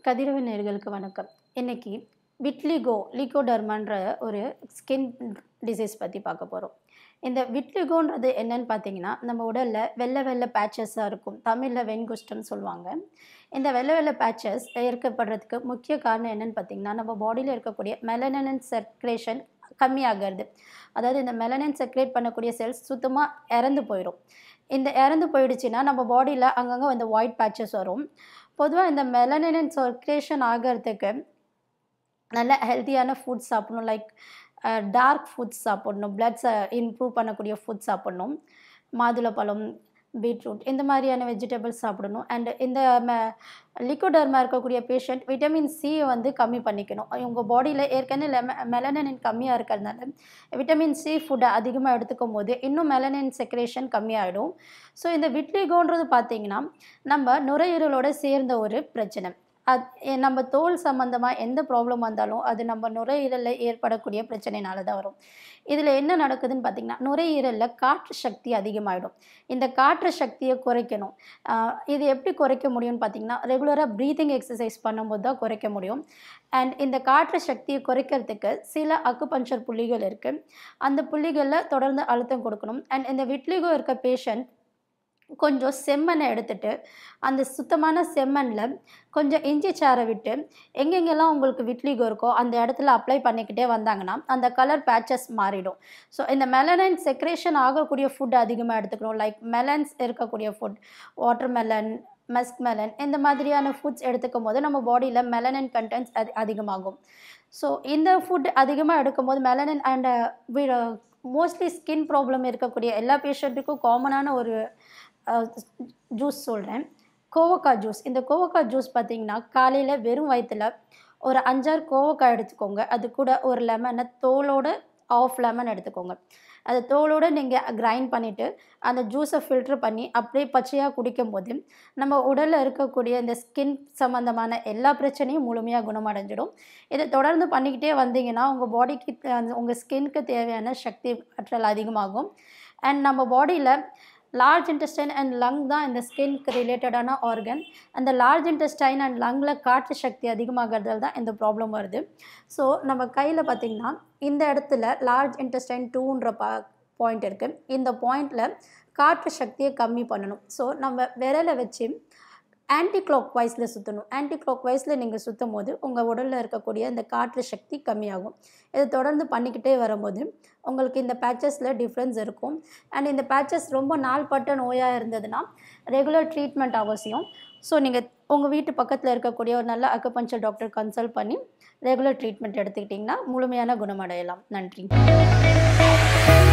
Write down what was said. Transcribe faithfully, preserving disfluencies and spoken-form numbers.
கதிரவன் நேயர்களுக்கு வணக்கம். இன்னைக்கு விட்லிகோ லிகோடர்மான்ற ஒரு ஸ்கின் டிசீஸ் பற்றி பார்க்க போகிறோம். இந்த விட்லிகோன்றது என்னன்னு பார்த்தீங்கன்னா, நம்ம உடலில் வெள்ளை வெள்ளை பேச்சஸாக இருக்கும். தமிழில் வெண்குஷ்டம்னு சொல்லுவாங்க. இந்த வெள்ளை வெள்ளை பேச்சஸ் ஏற்கப்படுறதுக்கு முக்கிய காரணம் என்னன்னு பார்த்தீங்கன்னா, நம்ம பாடியில் இருக்கக்கூடிய மெலனின் செக்ரேஷன் கம்மியாகிறது. அதாவது இந்த மெலனின் செக்ரேட் பண்ணக்கூடிய செல்ஸ் சுத்தமாக இறந்து போயிடும். இந்த இறந்து போயிடுச்சுன்னா நம்ம பாடியில் அங்கங்கே வந்து ஒயிட் பேச்சஸ் வரும். பொதுவாக இந்த மெலனின் சர்க்குலேஷன் ஆகிறதுக்கு நல்ல ஹெல்த்தியான ஃபுட்ஸ் சாப்பிடணும். லைக் டார்க் ஃபுட்ஸ் சாப்பிடணும், பிளட்ஸை இம்ப்ரூவ் பண்ணக்கூடிய ஃபுட்ஸ் சாப்பிடணும். மாதுளப்பழம், பீட்ரூட் இந்த மாதிரியான வெஜிடபிள்ஸ் சாப்பிடணும். அண்ட் இந்த மெ லிகோடர்மா இருக்கக்கூடிய பேஷண்ட் விட்டமின் சி வந்து கம்மி பண்ணிக்கணும். உங்கள் பாடியில் ஏற்கனவே லெம மெலனின் கம்மியாக இருக்கிறதுனால விட்டமின் சி ஃபுட்டை அதிகமாக எடுத்துக்கும் போது இன்னும் மெலனின் செக்ரேஷன் கம்மியாகிடும். ஸோ இந்த விட்லிகோன்றது பார்த்திங்கன்னா நம்ம நுரையீரலோடு சேர்ந்த ஒரு பிரச்சனை. அது நம்ம தோல் சம்மந்தமாக எந்த ப்ராப்ளம் வந்தாலும் அது நம்ம நுரையீரலில் ஏற்படக்கூடிய பிரச்சனைனால தான் வரும். இதில் என்ன நடக்குதுன்னு பார்த்திங்கன்னா, நுரையீரலில் காற்று சக்தி அதிகமாகிடும். இந்த காற்று சக்தியை குறைக்கணும். இது எப்படி குறைக்க முடியும்னு பார்த்திங்கன்னா, ரெகுலராக ப்ரீத்திங் எக்ஸசைஸ் பண்ணும்போது தான் குறைக்க முடியும். அண்ட் இந்த காற்று சக்தியை குறைக்கிறதுக்கு சில அக்குபஞ்சர் புள்ளிகள் இருக்குது. அந்த புள்ளிகளில் தொடர்ந்து அழுத்தம் கொடுக்கணும். அண்ட் இந்த விட்லிகோ இருக்க பேஷண்ட் கொஞ்சம் செம்மண்ணை எடுத்துகிட்டு அந்த சுத்தமான செம்மண்ணில் கொஞ்சம் இஞ்சி சாறை விட்டு எங்கெங்கெல்லாம் உங்களுக்கு விட்லிகோ இருக்கோ அந்த இடத்துல அப்ளை பண்ணிக்கிட்டே வந்தாங்கன்னா அந்த கலர் பேச்சஸ் மாறிடும். ஸோ இந்த மெலனைன் செக்ரேஷன் ஆகக்கூடிய ஃபுட் அதிகமாக எடுத்துக்கணும். லைக் மெலன்ஸ் இருக்கக்கூடிய food, water melon, musk melon இந்த மாதிரியான ஃபுட்ஸ் எடுத்துக்கும் போது நம்ம பாடியில் மெலனின் கண்டென்ட்ஸ் அது அதிகமாகும். ஸோ இந்த ஃபுட் அதிகமாக எடுக்கும் போது melanin and mostly skin problem இருக்கக்கூடிய எல்லா பேஷண்ட்டுக்கும் காமனான ஒரு ஜூஸ் சொல்கிறேன், கோவக்காய் ஜூஸ். இந்த கோவக்காய் ஜூஸ் பார்த்திங்கன்னா காலையில் வெறும் வயிற்றில் ஒரு அஞ்சாறு கோவக்காய் எடுத்துக்கோங்க. அது கூட ஒரு லெமனை தோலோடு ஆஃப் லெமன் எடுத்துக்கோங்க. அது தோலோடு நீங்கள் கிரைண்ட் பண்ணிவிட்டு அந்த ஜூஸை ஃபில்ட்ரு பண்ணி அப்படியே பச்சையாக குடிக்கும் போது நம்ம உடலில் இருக்கக்கூடிய இந்த ஸ்கின் சம்மந்தமான எல்லா பிரச்சனையும் முழுமையாக குணமடைஞ்சிடும். இதை தொடர்ந்து பண்ணிக்கிட்டே வந்தீங்கன்னா உங்கள் பாடிக்கு உங்கள் ஸ்கின்க்கு தேவையான சக்தி ஆற்றல் அதிகமாகும். அண்ட் நம்ம பாடியில் லார்ஜ் இன்டெஸ்டைன் அண்ட் லங் தான் இந்த ஸ்கின்க்கு ரிலேட்டடான ஆர்கன். அந்த லார்ஜ் இன்டெஸ்டைன் அண்ட் லங்கில் காற்று சக்தி அதிகமாகிறதால தான் இந்த ப்ராப்ளம் வருது. ஸோ நம்ம கையில் பார்த்திங்கன்னா இந்த இடத்துல லார்ஜ் இன்டெஸ்டைன் டூன்ற பா பாயிண்ட் இருக்குது. இந்த பாயிண்டில் காற்று சக்தியை கம்மி பண்ணணும். ஸோ நம்ம விரலை வச்சு ஆன்டி கிளாக் வைஸில் சுற்றணும். ஆன்டி கிளாக் வைஸில் நீங்கள் சுற்றும் போது உங்கள் உடலில் இருக்கக்கூடிய இந்த காற்று சக்தி கம்மியாகும். இதை தொடர்ந்து பண்ணிக்கிட்டே வரும்போது உங்களுக்கு இந்த பேச்சஸில் டிஃப்ரென்ஸ் இருக்கும். அண்ட் இந்த பேச்சஸ் ரொம்ப நாள்பட்ட நோயாக இருந்ததுன்னா ரெகுலர் ட்ரீட்மெண்ட் அவசியம். ஸோ நீங்கள் உங்கள் வீட்டு பக்கத்தில் இருக்கக்கூடிய ஒரு நல்ல அக்குபஞ்சர் டாக்டர் கன்சல்ட் பண்ணி ரெகுலர் ட்ரீட்மெண்ட் எடுத்துக்கிட்டிங்கன்னா முழுமையான குணமடையலாம். நன்றி.